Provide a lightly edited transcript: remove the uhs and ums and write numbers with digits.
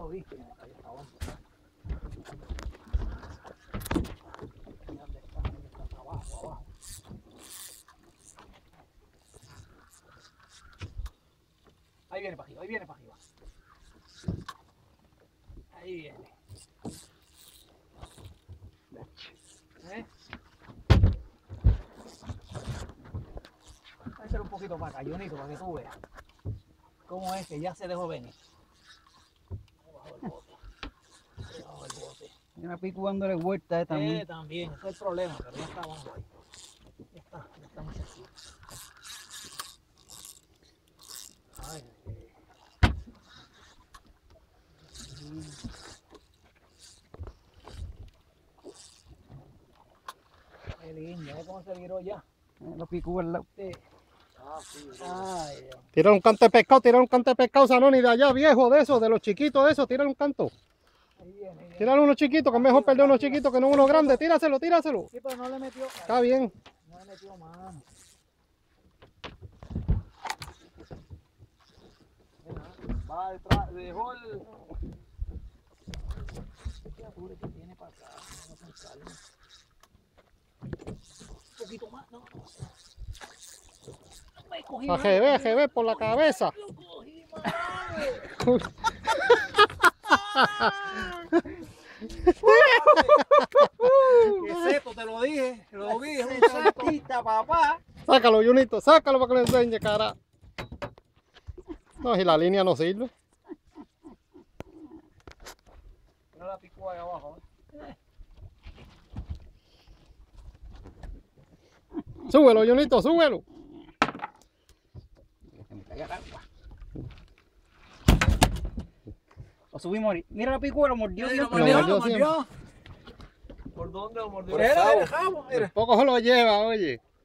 lo vi. Me cayó esta bomba. ¿Dónde está? Abajo. Ahí viene para arriba. Ahí viene. ¿Eh? Voy a hacer un poquito para acá, Junito, para que tú veas cómo es que ya se dejó venir. Bajo el bote. Yo me pico dándole vuelta también. También, ese es el problema, pero ya está abajo ahí. Ya está muchachito. Ay, qué lindo, ¿ves cómo se viró ya? Lo pico al lado. Sí. Ay, Dios. Tira un canto de pescado, Zanoni, de allá, viejo, de esos, de los chiquitos de esos, tírale un canto. Ahí viene. Tírale unos chiquitos, que es mejor perder unos chiquitos que no unos grandes. Tíraselo. Sí, pero no le metió. Está bien. No le metió mano. Va detrás, dejó el... ¿Qué apure que tiene para acá? Vamos con calma. Un poquito más, no. Me cogí. A GB por la cabeza. Lo cogí, madre. Qué seco, te lo dije. Lo vi, es un saltista, papá. Sácalo, Junito, sácalo para que le enseñe, cara. No, si la línea no sirve. No la picó ahí abajo. Súbelo, Junito, súbelo. Que me caiga el agua. Lo subimos ahorita. Mira la picuela, mordió. Lo mordió mordió. ¿Por dónde lo mordió? Por el Era cabo. el jabo, Por poco se lo lleva, oye.